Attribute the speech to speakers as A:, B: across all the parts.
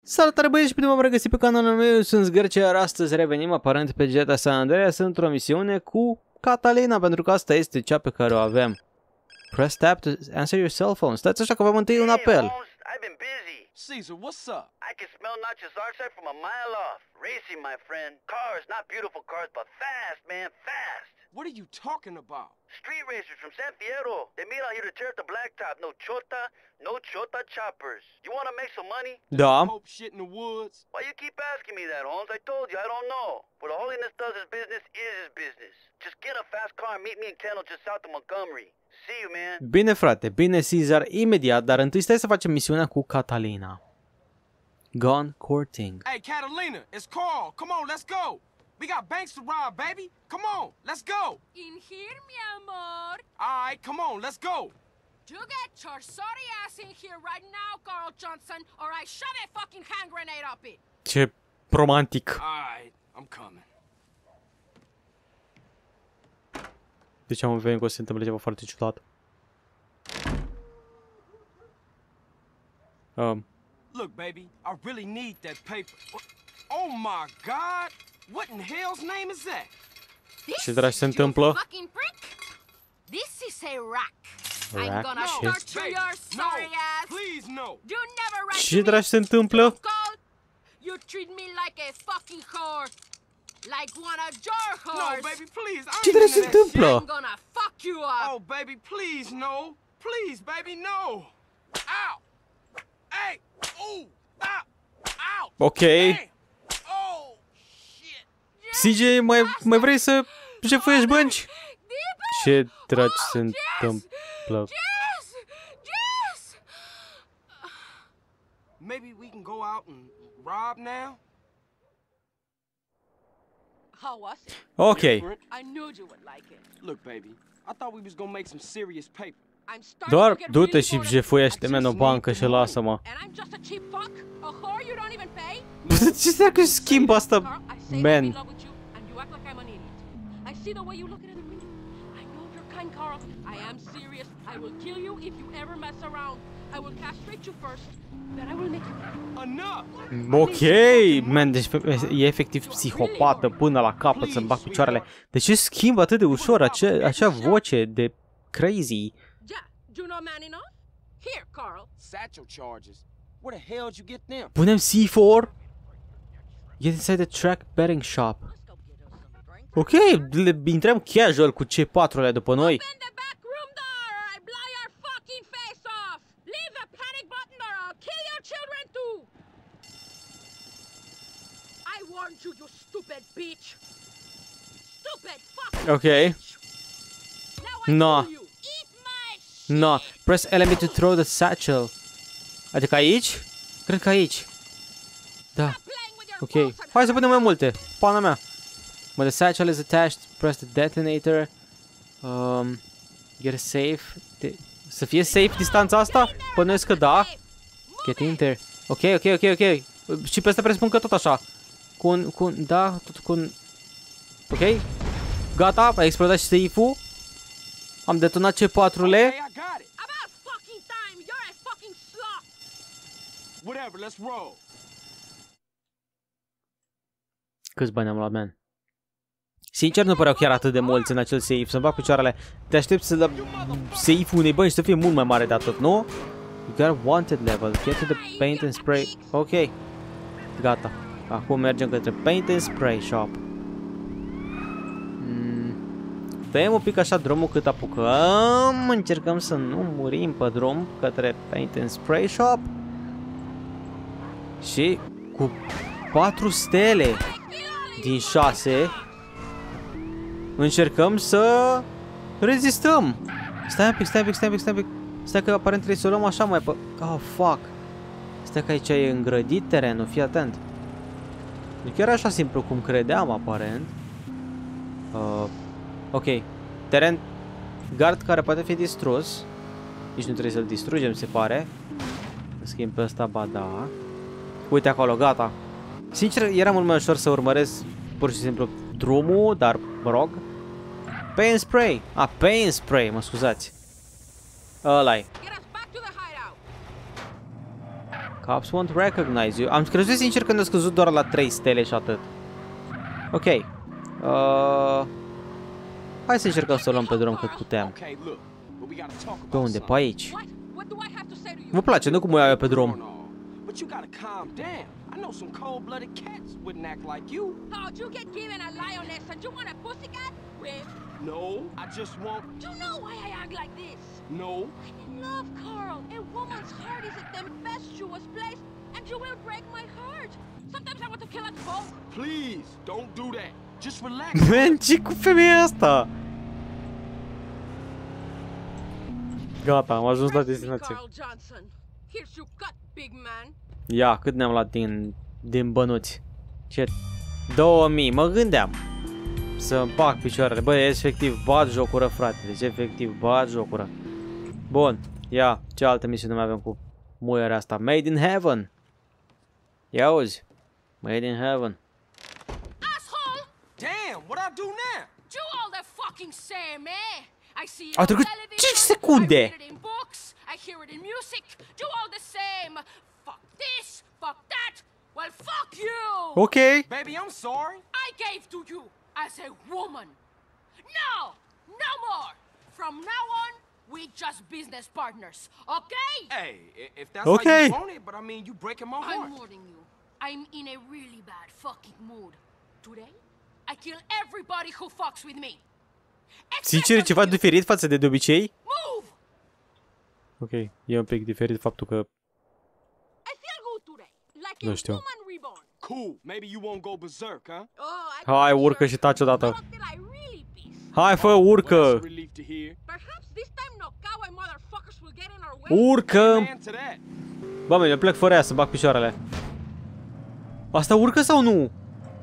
A: Salutare băieți și bine v-am regăsit pe canalul meu, eu sunt Zgârce, iar astăzi revenim aparent pe GTA San Andreas într-o misiune cu Catalina, pentru că asta este cea pe care o avem. Press tab to answer your cell phone. Stați așa că avem întâi un apel.
B: Caesar, what's up?
C: I can smell Notch's archetype from a mile off. Racing, my friend. Cars, not beautiful cars, but fast, man, fast.
B: What are you talking about?
C: Street racers from San Fierro. They meet out here to tear up the blacktop. No chota choppers. You want to make some money?
A: Da.
B: Hope shit in the woods.
C: Why you keep asking me that, Holmes? I told you, I don't know. What Holiness does his business is his business. Just get a fast car and meet me in Kendall just south of Montgomery. See you, man.
A: Bine frate, bine Caesar, imediat, dar întâi stai să facem misiunea cu Catalina. Gone courting.
B: Hey, Catalina, it's Carl. Come on, let's go. We got banks to rob, baby. Come on, let's go.
D: In here, mi amor.
B: All right, come on, let's go.
D: You get your sorry ass in here right now, Carl Johnson, or I shove a fucking hand grenade up it.
A: Ce romantic.
B: All right, I'm coming.
A: Deci am venit că o să se întâmple ceva foarte ciudat.
B: Look, baby, I really need that paper. Oh my God! What in hell's name is that?
A: Ce dragi se întâmplă?
D: Fucking prick. This is a rack. I'm
A: Rack?
D: gonna
A: Ce?
D: torture your sorry ass.
B: Please no.
D: You never write
A: Ce
D: to me.
A: dragi se întâmplă?
D: Call. You treat me like a fucking whore. Like one of your
B: No,
D: whores.
B: baby, please. I
A: Ce
B: ain't
A: dragi se
B: into that shit.
A: întâmplă?
D: I'm gonna fuck you up.
B: Oh, baby, please no. Please, baby, no. Ow. Hey. Ooh. Ow. Ow.
A: Ok.
B: Damn. Oh, shit.
A: CJ, mai vrei să jefuiești bănci? Ce dragi se întâmplă?
D: Jess!
B: Maybe we can go out and rob now?
D: How was it?
A: Ok.
D: I knew you would like it.
B: Look, baby, I thought we was gonna make some serious paper.
D: I'm starting
A: Doar
D: to get
A: du-te
D: really
A: și
D: bored of
A: jefuiește
D: it.
A: men o bancă și lasă-mă.
D: And I'm just a cheap fuck? A whore you don't even pay?
A: Ce dacă schimbă asta,
D: Carl, I say I'm
A: man?
D: in love with you and you act like I'm an idiot. I see the way you look at it. I know you're kind, Carl. I am serious. I will kill you if you ever mess around. I will castrate you first, then I will make you
B: Enough!
A: Ok, man, deci e efectiv psihopată până la capăt să-mi bag picioarele. De ce schimbă atât de ușor acea voce de crazy?
D: Yeah, you know man enough? Here, Carl.
B: Satchel charges. Where the hell did you get them?
A: Punem C4? Get inside the track betting shop.
D: Let's go get us some drink.
A: Ok, le intrăm casual cu C4-le după noi.
D: Open the back room door or I blow your fucking face off! Leave the panic button or I'll kill your children too! I warned you, you stupid bitch! Stupid fucking
A: Ok.
D: bitch! Now I
A: No.
D: kill you! Eat my shit!
A: No, press LB to throw the satchel. Adică aici? Cred că aici. Da.
D: Stop playing with your
A: Ok.
D: balls and
A: Hai să punem mai multe. Pana mea. When the satchel is attached, press the detonator. Get safe. Să fie safe distanța asta? Bănuiesc că da. Get in there. Ok. Și pe asta presupun că tot așa. Da, tot cu un... Ok. Gata, a explodat și safe-ul. Am detonat C4-le.
B: Hey, I got it.
D: About fucking time! You're a fucking slut!
B: Whatever, let's roll.
A: Câți bani am luat, man? Sincer, nu păreau chiar atât de mulți în acel safe. Să-mi bag picioarele. Te aștept să dăm safe-ul unei bănci să fie mult mai mare de atât, nu? You got a wanted level. Get to the paint and spray. Ok. Gata. Acum mergem către paint and spray shop. Tăiem un pic așa drumul cât apucăm. Încercăm să nu murim pe drum către paint and spray shop. Și cu 4 stele din 6 încercăm să rezistăm. Stai un pic. Stai că aparent trebuie să o luăm așa mai pe... Oh, fuck. Stai că aici e îngrădit terenul, fii atent. Nu chiar așa simplu cum credeam, aparent. Ok. Teren gard care poate fi distrus. Nici nu trebuie să-l distrugem, se pare. În schimb pe ăsta, ba da. Uite acolo, gata. Sincer, era mult mai ușor să urmăresc pur și simplu drumul, dar, mă rog. Paint spray. Paint spray, mă scuzați. Ăla-i. Cops won't recognize you. Am crezut sincer că ne-a scăzut doar la 3 stele și atât. Ok. Hai să încercăm să luăm pe drum cât putem.
B: Okay, look, but we gotta talk
A: Pe
B: about
A: unde? Pe
B: something.
A: aici.
D: What? What do I have to say to you?
A: Vă place, nu cum o iau eu pe drum.
B: But you gotta calm down. I know some cold-blooded cats wouldn't act like you.
D: Oh, you get given a lioness and you want a pussycat? With?
B: No, I just want...
D: Do you know why I act like this?
B: No.
D: I'm in love, Carl. A woman's heart is a tempestuous place, and you will break my heart. Sometimes I want to kill us both.
B: Please, don't do that. Just relax.
A: Man, ce cu femeia asta? Gata, am ajuns la
D: Trust me,
A: destinație.
D: Carl Johnson. Here's your cut, big man.
A: Ia, cât ne-am luat din bănuți? Ce? 2000, mă gândeam să-mi bag picioarele. Băi, efectiv, bat jocură, frate. Deci, efectiv, bat jocură. Bun, ia, ce altă misiune mai avem cu muierea asta? Made in Heaven. Ia auzi. Made in Heaven.
D: Asshole!
B: Damn, what I do now?
D: Do all the fucking same, eh? I see it
A: Au
D: on
A: trecut
D: television,
A: 5 secunde.
D: I read it in books, I hear it in music. Do all the same. Fuck this, fuck that. Well, fuck you!
A: Ok.
B: Baby, I'm sorry.
D: I gave to you as a woman. No! No more! From now on, we just business partners, okay?
B: Hey, if that's
A: Okay.
B: how you want it, but I mean, you breaking my heart.
D: I'm warning you. I'm in a really bad fucking mood. Today, I kill everybody who fucks with me. Except
A: Sincer, e
D: for
A: ceva
D: you.
A: diferit față de obicei?
D: Move!
A: Ok, e un pic diferit faptul că...
D: I feel good today, like
A: Nu
D: a
A: știu.
D: woman reborn.
B: Cool. Maybe you won't go berserk, huh?
D: Oh, I
A: Hai,
D: don't
A: urcă
D: care.
A: și taci odată.
D: Not until I really piss.
A: Hai, fă,
B: Well,
A: urcă!
B: that's a relief to hear.
D: Perhaps this time no cowboy motherfuckers will get in our way.
A: Urcă!
B: Man to that.
A: Bă, mă, eu plec fără ea să bag picioarele. Asta urcă sau nu?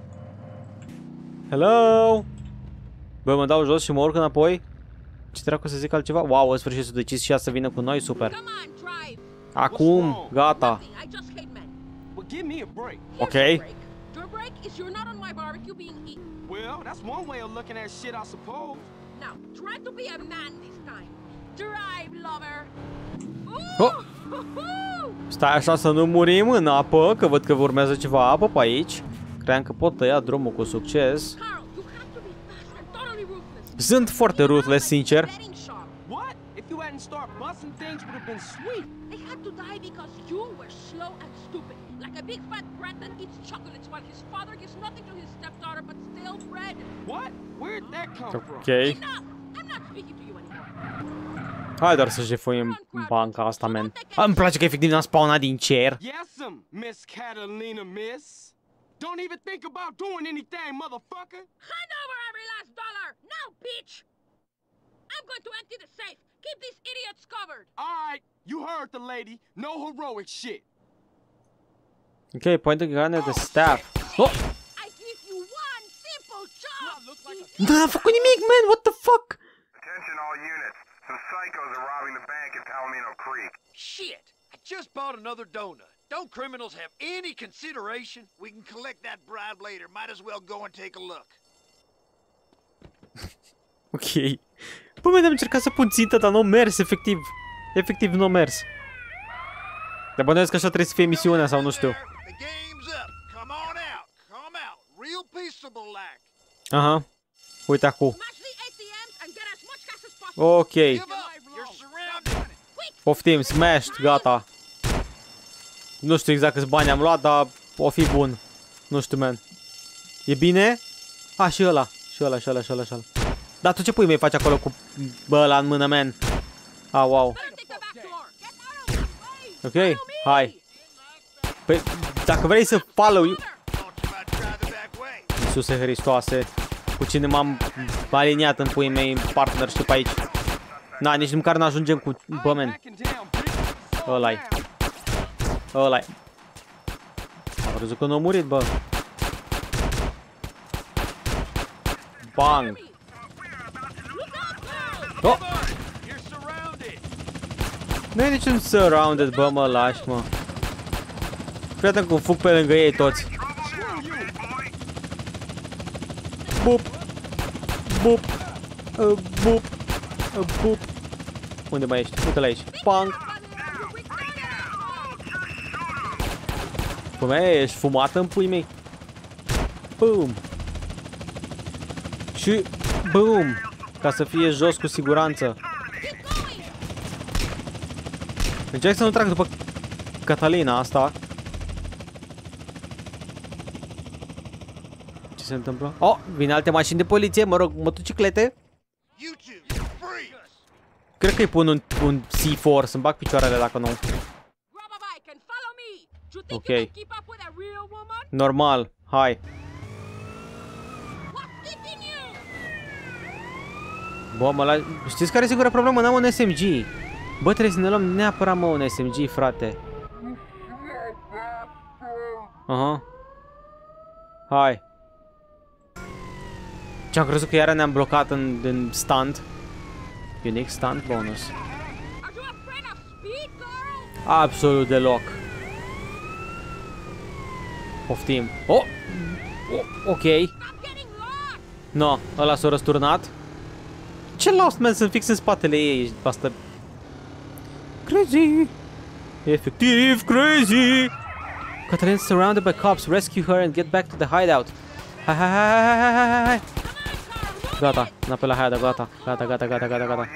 A: Hello? Bă, mă dau jos și mă urc înapoi? Ce dracu să zic altceva? Wow, în sfârșit s-a decis și ea să vină cu noi, super.
D: Come on, drive.
A: Acum, gata.
D: Nothing, I just hate men.
B: Well, give me a break.
D: Here's
A: Okay.
D: your break. Your break is you're not on my barbecue being eaten.
B: Well, that's one way of looking at shit, I suppose.
D: Now, try to be a man this time. Drive, lover.
A: Oh.
D: Ooh!
A: Stai așa să nu murim în apă, că văd că urmează ceva apă pe aici. Cream că pot tăia drumul cu succes.
D: Carl, you have to be fast and totally ruthless.
A: Sunt foarte ruthless, sincer.
D: Betting shop.
B: What? If you hadn't started busting things, would have been sweet.
D: They had to die because you were slow and stupid, like a big fat brat that eats chocolates while his father gives nothing to his stepdaughter but stale bread.
B: What? Where'd that come from?
A: Ok.
D: Enough! I'm not speaking to you anymore.
A: Hai doar să jefuim banca asta, man. Îmi place că efectiv ne-am spawnat din cer.
B: Yes'm, Miss Catalina, miss. Don't even think about doing anything, motherfucker.
D: Hand over every last dollar! Now, bitch! I'm going to empty the safe. Keep these idiots covered.
B: All right, you heard the lady. No heroic shit.
A: Ok, point the gun at the staff. Oh!
D: I give you one simple job.
B: Look like a...
A: Nu am făcut nimic, man, what the fuck?
E: Attention all units. Some psychos are robbing the bank in Palomino Creek.
F: Shit! I just bought another donut. Don't criminals have any consideration? We can collect that bribe later. Might as well go and take a look.
A: Ok. Bă, mi-am încercat să pun țintă, dar nu a mers, efectiv. Efectiv nu a mers. Dar bănuiesc că așa trebuie să fie misiunea sau nu știu.
F: The game's up. Come on out. Come out. Real peaceable like.
A: Aha. Uite acum.
D: Smash the ATMs and get as much cash as possible.
A: Ok.
F: Give up. You're surrounded.
A: Poftim, smashed, gata. Nu știu exact câți bani am luat, dar o fi bun. Nu știu, man. E bine? A, și ăla. Și ăla, și ăla, și ăla, și ăla. Dar tu ce pui mei faci acolo cu bă ăla în mână, man? A, wow.
D: Better take the back door. Get out of the way.
A: Ok, hai. Păi, dacă vrei să follow you...
F: Thought you might try the back way.
A: Iisuse Hristoase, cu cine m-am aliniat în puii mei partnership aici. Na, nici măcar n-ajungem cu... Bă, man.
B: Backing down, bitch. Slow
A: Ăla-i.
B: down.
A: Ăla-i. Am crezut că nu a murit, bă. Bang. Oh!
F: You're surrounded.
A: Nu e niciun surrounded, bă, mă lași, mă. Fii atent cum fug pe lângă ei toți. Bup. Bup. Bup. Bup. Unde mai ești? Uite-l aici. Bang. Femeie, ești fumată în pui mei. Boom. Și boom. Ca să fie jos cu siguranță. Încerc să nu trag după Catalina asta. Ce se întâmplă? Oh, vine alte mașini de poliție, mă rog, motociclete. Cred că îi pun un C4 să-mi bag picioarele dacă nu. Ok. Normal, hai. Bă, mă, știți care e singura problemă? N-am un SMG. Bă, trebuie să ne luăm neapărat, mă, un SMG, frate. Aha. Hai. Ce-am crezut că iară ne-am blocat în stand. Unique stand bonus. Absolut deloc. Poftim. Oh! Ok. No, ăla s-a răsturnat. Ce lost, man, sunt fix în spatele ei. Asta... Crazy. Efectiv, crazy. Catalina's surrounded by cops. Rescue her and get back to the hideout. Hai. Gata, înapoi la hideout, gata. Gata.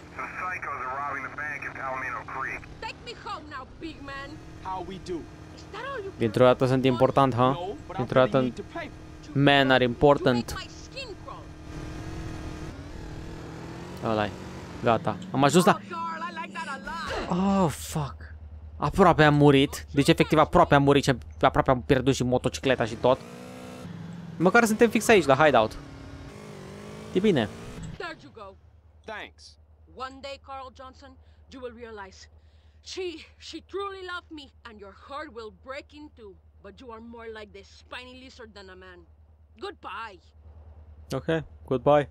A: Dintr-o dată sunt important, ha? Dintr-o dată men are important. Ăla-i. Gata. Am ajuns la... Oh, fuck. Aproape am murit. Deci efectiv aproape am murit și aproape am pierdut și motocicleta și tot. Măcar suntem fix aici, la hideout. E bine.
D: There you go.
B: Thanks.
D: One day, Carl Johnson, you will realize she truly loved me, and your heart will break in two. But you are more like the spiny lizard than a man. Goodbye.
A: Ok, goodbye.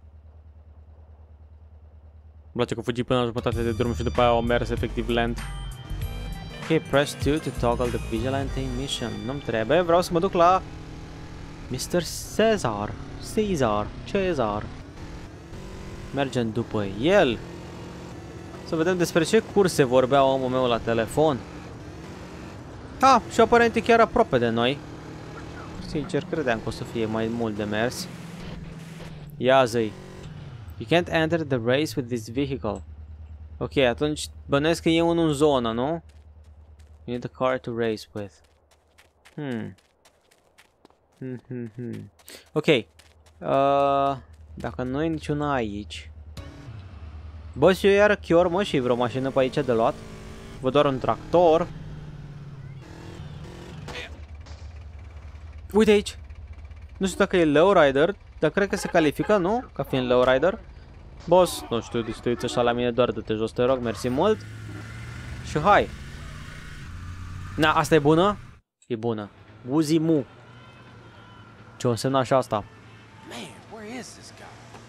A: Îmi place că fugi până la jumătate de drum și după aia au mers efectiv lent. Ok, press 2 to toggle the vigilante mission. Nu-mi trebuie, vreau să mă duc la Mr. Cezar. Mergem după el. Să vedem despre ce curse vorbea omul meu la telefon. Ah, și aparent e chiar aproape de noi. Sincer, credeam că o să fie mai mult de mers. Ia zi. You can't enter the race with this vehicle. Ok, atunci bănuiesc că e unul în zonă, nu? You need a car to race with. Ok. Dacă nu e niciuna aici. Bă, și eu iară chior, mă, și vreo mașină pe aici de luat. Văd doar un tractor. Uite aici. Nu știu dacă e lowrider, dar cred că se califică, nu? Ca fiind lowrider. Boss, nu știu, distruiți așa la mine, doar dă-te jos, te rog, mersi mult. Și hai. Na, asta e bună? E bună. Uzi mu. Ce o însemna așa asta?
B: Man, where is this guy?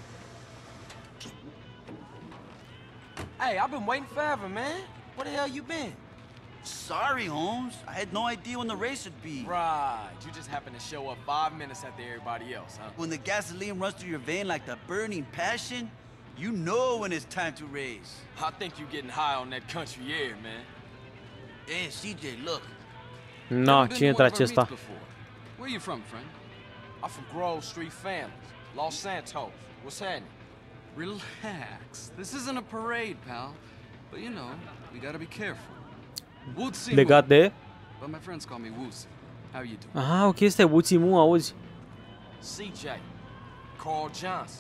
B: Hey, I've been waiting forever, man. Where the hell you been?
C: Sorry, Holmes. I had no idea when the race would be.
B: Right, you just happened to show up 5 minutes after everybody else, huh?
C: When the gasoline runs through your vein like the burning passion, you know when it's time to race.
B: I think you're getting high on that country air, man.
C: Hey, CJ, look.
A: No, cine intră acesta?
F: Where are you from, friend?
B: I'm from Grove Street Families, Los Santos. What's happening?
F: Relax. This isn't a parade, pal. But you know, we gotta be careful. Wootsy
A: Legat de...
F: But my friends call me Wootsy. How you doing?
A: Aha, ok, este Wootsy mu, auzi?
B: CJ. Carl Johnson.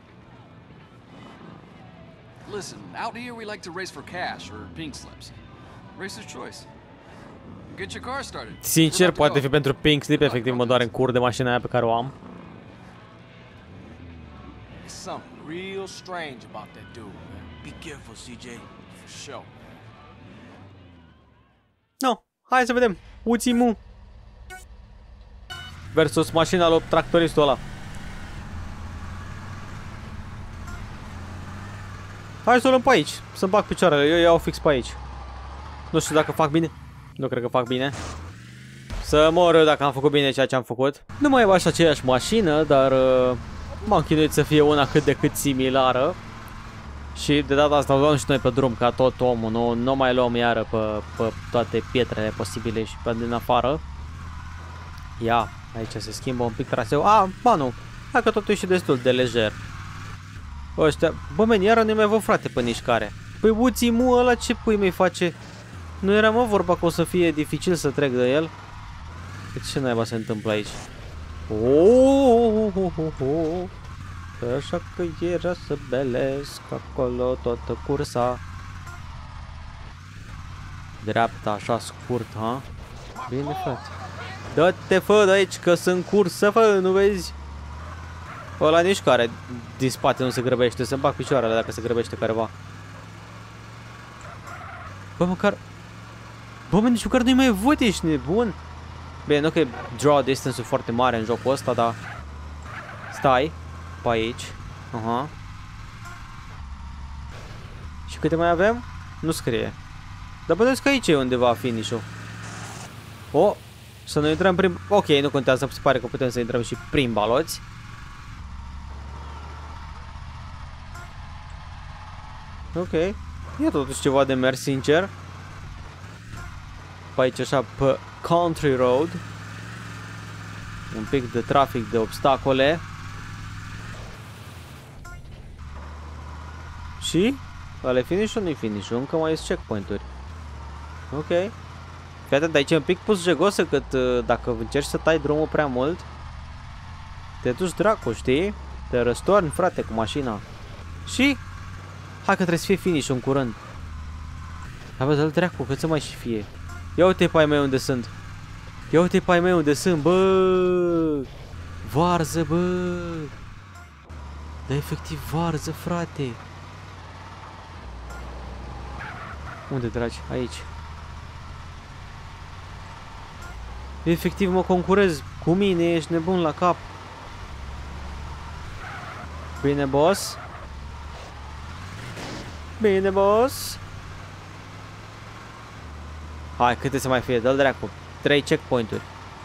F: Listen, out here we like to race for cash or pink slips. Racer's choice. Get your car started.
A: Sincer, poate fi pentru pink slip, efectiv mă doare în cur de mașina aia pe care o am.
B: There's something real strange about that dude, man.
C: Be careful, CJ.
B: For sure.
A: No, hai să vedem. Wootsy mu versus mașina lui tractoristul ăla. Hai să o luăm pe aici, să-mi bag picioarele, eu iau fix pe aici. Nu știu dacă fac bine. Nu cred că fac bine. Să mor eu dacă am făcut bine ceea ce am făcut. Nu mai e așa aceeași mașină, dar m-am chinuit să fie una cât de cât similară. Și de data asta o luăm și noi pe drum ca tot omul. Nu mai luăm iară pe toate pietrele posibile și pe din afară. Ia, aici se schimbă un pic traseul. Ba nu, hai că totul e și destul de lejer. Ăștia, bă, meni, iară nu mai văd, frate, pe nișcare. Păi Uțimu ăla ce pui mei face? Nu era, mă, vorba că o să fie dificil să trec de el? Ce naiba se întâmplă aici? Așa că era să belesc acolo toată cursa. Dreapta, așa scurt, ha? Bine, frate. Dă-te, fă de aici, că sunt cursă, fă, nu vezi? Ăla nici care din spate nu se grăbește, să-mi bag picioarele dacă se grăbește careva. Bă, măcar... Bă, nici măcar nu-i mai văd, ești nebun? Bine, nu că e draw distance-ul foarte mare în jocul ăsta, dar... Stai, pe aici. Aha. Și câte mai avem? Nu scrie. Dar bănuiesc că aici e undeva finish-ul. O, să nu intrăm prin... Ok, nu contează, se pare că putem să intrăm și prin baloți. Ok. E totuși ceva de mers, sincer. Pe aici așa, pe Country Road. Un pic de trafic, de obstacole. Și? Ale finish-ul, nu-i finish-ul, încă mai sunt checkpoint-uri. Ok. Fii atent, aici e un pic pus jegosă, cât dacă încerci să tai drumul prea mult, te duci dracu, știi? Te răstorni, frate, cu mașina. Și? Hai că trebuie să fie finish-ul în curând. Hai bă, dă-l dracu, cât să mai și fie. Ia uite pe ai mei unde sunt. Ia uite pe ai mei unde sunt, bă! Varză, bă! Da, efectiv varză, frate! Unde, dragi? Aici. Efectiv mă concurez cu mine, ești nebun la cap. Bine, boss. Bine, boss. Hai, câte să mai fie? Dă-l dracu. 3 checkpoint-uri.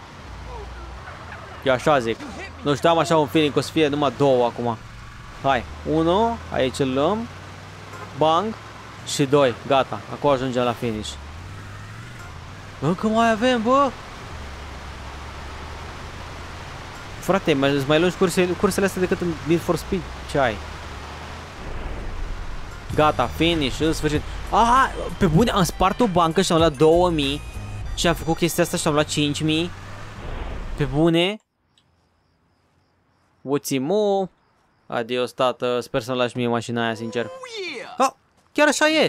A: Eu așa zic. Nu știu, am așa un feeling că o să fie numai 2 acum. Hai, 1, aici îl luăm. Bang. Și 2, gata. Acum ajungem la finish. Încă mai avem, bă. Frate, mai lungi cursele astea decât în Need for Speed. Ce ai? Gata, finish, în sfârșit. Aha, pe bune, am spart o bancă și am luat 2000. Și am făcut chestia asta și am luat 5000. Pe bune. Uțimu. Adios, tată. Sper să-mi lași mie mașina aia, sincer. Oh, chiar așa e.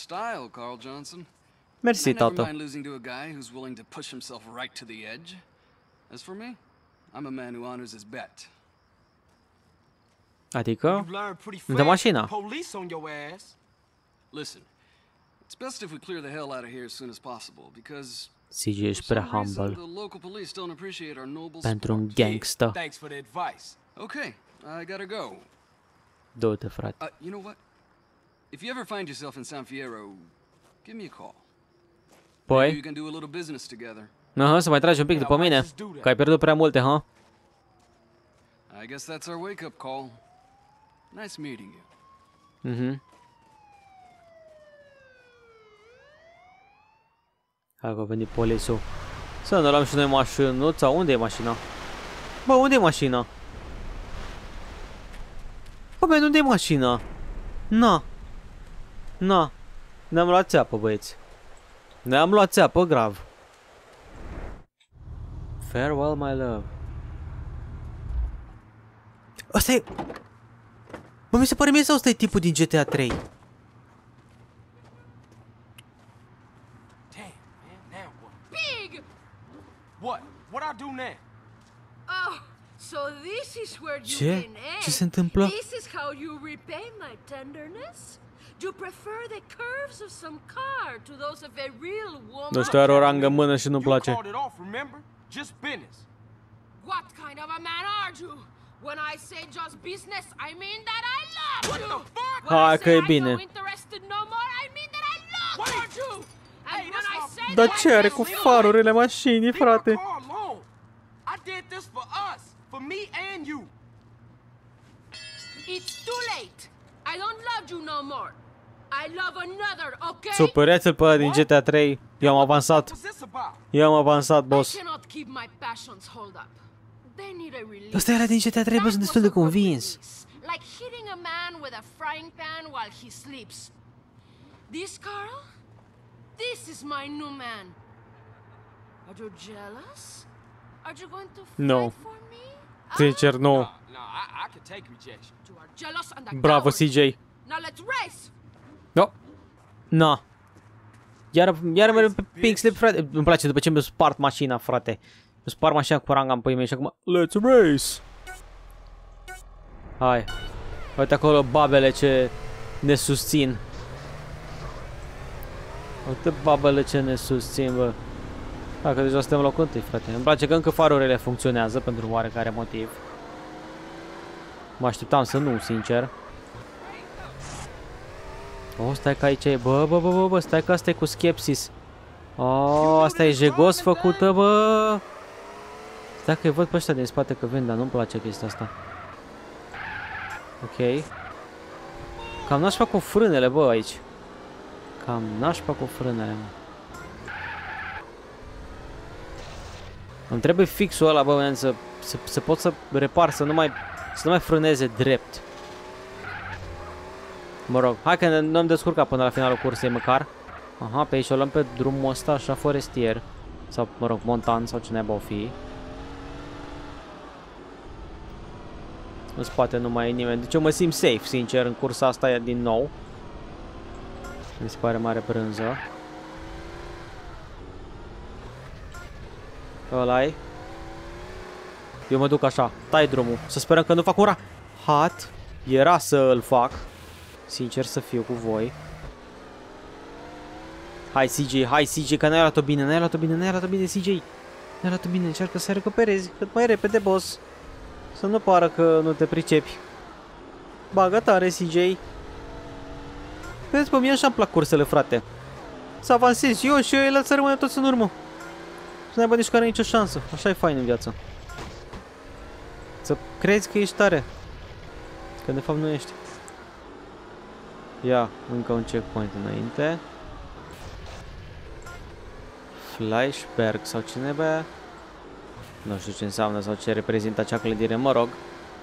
A: Mersi, tată. Adică? De mașina.
G: It's best if we clear the hell out of here as soon as possible, because
A: CJ, ești prea humble pentru un gangster.
B: Thanks for the advice.
G: Okay, I gotta go.
A: Du-te, frate.
G: You know what? If you ever find yourself in San Fierro, give me a call. Maybe
A: Păi?
G: we can do a little business together.
A: Aha, să mai tragi un pic după mine, că ai pierdut prea multe, ha?
G: I guess that's our wake-up call. Nice meeting you.
A: Mhm. Hai că a venit polițul. Să ne luăm și noi mașinuța. Unde e mașina? Bă, unde e mașina? Bă, bă, unde e mașina? Na. Na. Ne-am luat țeapă, băieți. Ne-am luat țeapă grav. Farewell, my love. Ăsta e... Bă, mi se pare mie sau ăsta e tipul din GTA 3?
B: What I do now?
D: Oh, so this is where you've
A: Ce?
D: been, eh?
A: Ce se întâmplă?
D: This is how you repay my tenderness? Do you prefer the curves of some car to those of a real woman?
A: Nu știu, are o rangă în mână și nu-mi place.
B: You called it off, remember? Just business.
D: What kind of a man are you? When I say just business, I mean that I love
B: What
D: you.
B: the fuck?
D: When
A: Hai
D: I
A: că
D: say
A: e
D: I'm
A: bine.
D: no interested no more, I mean that I love you. And when I say
A: Dar
D: that
A: ce
D: I
A: are
D: just
A: cu
D: feel
A: farurile mașinii,
B: Leave my
A: frate?
B: car alone. I did this for us, for me and you.
D: It's too late. I don't love you no more. I love another, okay?
A: Supăreați-l pe ăla din GTA 3. Eu am avansat.
B: What's this about?
A: Eu am avansat,
D: I
A: boss.
D: cannot keep my passions hold up. They need a release.
A: Ăsta era din GTA 3, bă, sunt destul de convins.
D: Like hitting a man with a frying pan while he sleeps. This, Carl? This is my new man. Are you jealous? Are you going to fight
A: No.
D: for me?
A: Sincer, nu.
B: No, I can take rejection.
D: You are jealous and a
A: Bravo,
D: coward.
A: CJ.
D: Now let's race.
A: No. Na. Iar merg pe pink slip, frate. Îmi place după ce mi-a spart mașina, frate. Mi-a spart mașina cu ranga în pâine mei și acum let's race. Hai. Uite acolo babele ce ne susțin. Uite babele ce ne susțin, bă. Hai că deja suntem la locul întâi, frate. Îmi place că încă farurile funcționează pentru oarecare motiv. Mă așteptam să nu, sincer. Oh, stai că aici e, bă, stai că asta e cu skepsis. Oh, asta e jegos făcută, bă. Stai că îi văd pe ăștia din spate că vin, dar nu-mi place chestia asta. Ok. Cam nașpa cu frânele, bă, aici. Cam nașpa cu frânele, mă. Îmi trebuie fixul ăla, bă, să pot să repar, să nu mai frâneze drept. Mă rog, hai că nu am descurcat până la finalul cursei măcar. Aha, pe aici o luăm pe drumul ăsta așa forestier. Sau, mă rog, montan sau ce neba o fi. În spate nu mai e nimeni. Deci eu mă simt safe, sincer, în cursa asta din nou. Mi se pare mare brânză. Ăla-i. Eu mă duc așa, tai drumul. Să sperăm că nu fac un rahat. Era să îl fac. Sincer să fiu cu voi. Hai CJ, că n-ai luat-o bine, n-ai luat-o bine CJ. N-ai luat-o bine, încearcă să recuperezi cât mai repede, boss. Să nu pară că nu te pricepi. Bagă tare, CJ. Vezi, pe mine așa-mi plac cursele, frate. Să avansez eu și el să rămână toți în urmă. Să n-aibă nici care nicio șansă. Așa e fain în viață. Să crezi că ești tare. Că de fapt nu ești. Ia, încă un checkpoint înainte. Flashberg sau cine bă? Nu știu ce înseamnă sau ce reprezintă acea clădire, mă rog.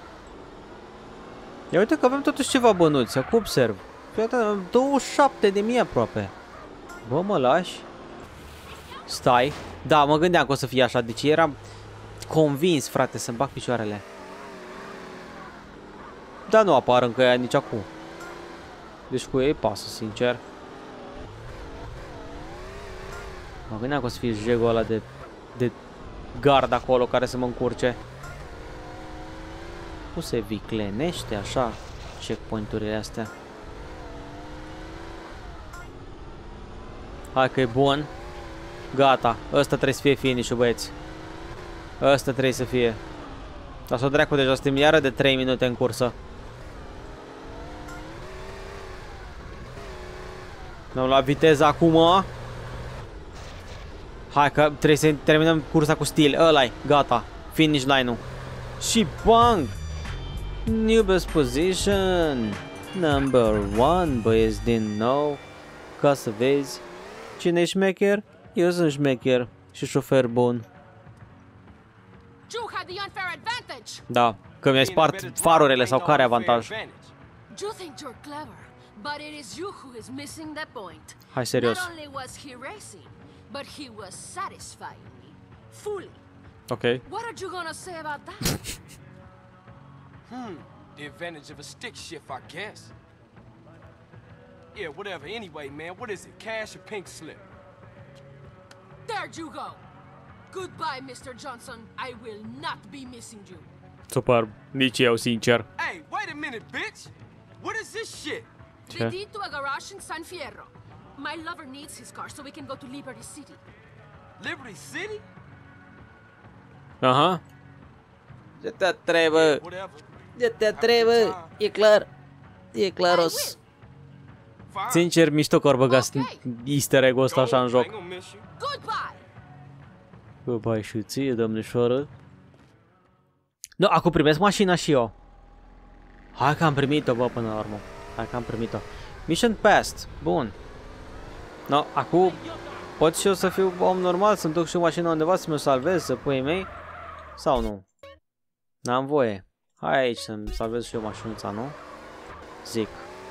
A: Ia uite că avem totuși ceva bănuți, acum observ. 27.000 aproape. Bă, mă lași? Stai. Da, mă gândeam că o să fie așa, deci eram convins, frate, să-mi bag picioarele. Dar nu apar încă ea nici acum. Deci cu ei pasă, sincer. Mă gândeam că o să fie jegul ăla de gard acolo care să mă încurce. Nu se viclenește așa checkpoint-urile astea. Hai că e bun. Gata, ăsta trebuie să fie finish-ul, băieți. Ăsta trebuie să fie. Dar s-o dracu, deja suntem iară de 3 minute în cursă. Ne-am luat viteza acum. Hai că trebuie să terminăm cursa cu stil. Ăla-i, gata. Finish line-ul. Și bang! New best position. Number 1, băieți, din nou. Ca să vezi. Cine e șmecher? Eu sunt șmecher și șofer bun.
D: You had the unfair advantage.
A: Da, că mi-ai spart farurile sau care avantaj?
D: You think you're clever, but it is you who is missing the point.
A: Hai serios.
D: Not only was he racing, but he was satisfying me fully.
A: Ok.
D: What are you gonna say about that?
B: The advantage of a stick shift, I guess. Yeah, whatever. Anyway, man, what is it? Cash or pink slip?
D: There you go. Goodbye, Mr. Johnson. I will not be missing you.
A: Super, nici eu, sincer.
B: Hey, wait a minute, bitch! What is this shit?
D: The deed to a garage in San Fierro. My lover needs his car so we can go to Liberty City.
B: Liberty City?
A: Aha. Ce te trebuie?
B: Whatever.
A: Ce te trebuie? E clar. E claros.
B: Fine.
A: Sincer, mișto că ori băgați easter egg-ul ăsta așa în
B: I
A: joc.
B: ain't gonna miss you.
D: Goodbye.
A: Băi și ție, domnișoară. Nu, acum primesc mașina și eu. Hai că am primit-o, bă, până la urmă. Hai că am primit-o. Mission passed. Bun. No, acum pot și eu să fiu om normal, să-mi duc și o mașină undeva să mă salvez, să pui mei? Sau nu? N-am voie. Hai aici să-mi salvez și eu mașinuța, nu? Zic.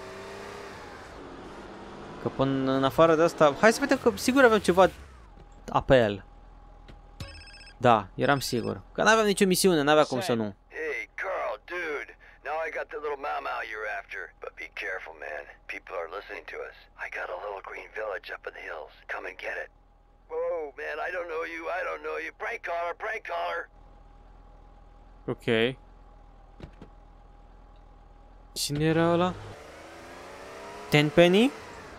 A: Că până în afară de asta... Hai să vedem că sigur avem ceva apel. Da, eram sigur. Că n-aveam nicio misiune, n-avea cum să nu.
C: Hey, Carl, dude. Now I got the little mau you're after. But be careful, man. People are listening to us. I got a little green village up in the hills. Come and get it. Whoa, man, I don't know you. I don't know you. Prank caller, prank caller.
A: Ok. Cine era ăla? Tenpenny?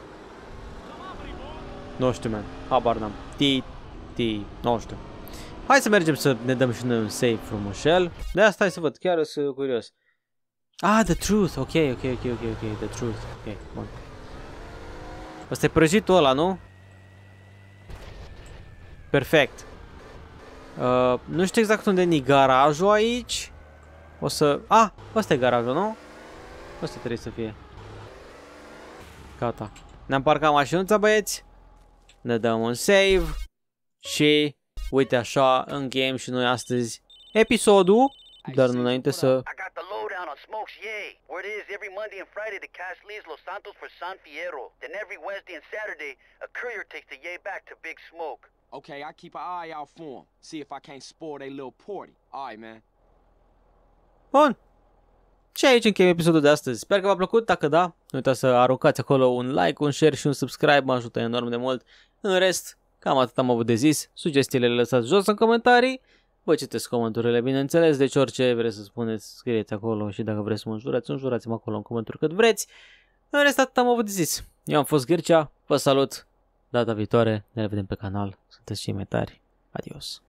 A: Nu știu, man. Habar n-am. Nu știu. Hai să mergem să ne dăm și noi un save frumușel. De asta hai să văd. Chiar sunt curios. Ah, The Truth. Ok. The Truth. Ok, bun. Ăsta e prăjitul ăla, nu? Perfect. Nu știu exact unde e garajul aici. O să... Ah, ăsta e garajul, nu? Ăsta trebuie să fie. Gata. Ne-am parcat mașinuța, băieți. Ne dăm un save. Și... Uite așa, încheiem și noi astăzi episodul. Dar nu înainte să...
C: I got the lowdown on Smoke's Yay. Where it is every Monday and Friday the cash leaves Los Santos for San Fierro. Then every Wednesday and Saturday a courier takes the Yay back to Big Smoke.
B: Okay, I keep an eye out for him. See if I can't spoil their little party. Alright, man.
A: Bun. Și aici încheiem episodul de astăzi. Sper că v-a plăcut. Dacă da, nu uitați să aruncați acolo un like, un share și un subscribe. Mă ajută enorm de mult. În rest, cam atât am avut de zis. Sugestiile le lăsați jos în comentarii. Vă citesc comenturile, bineînțeles. Deci orice vreți să spuneți, scrieți acolo. Și dacă vreți să mă înjurați, înjurați-mă acolo în comentarii cât vreți. În rest, atât am avut de zis. Eu am fost Ghircea. Vă salut. Data viitoare ne revedem pe canal. Sunteți cei mai tari. Adios.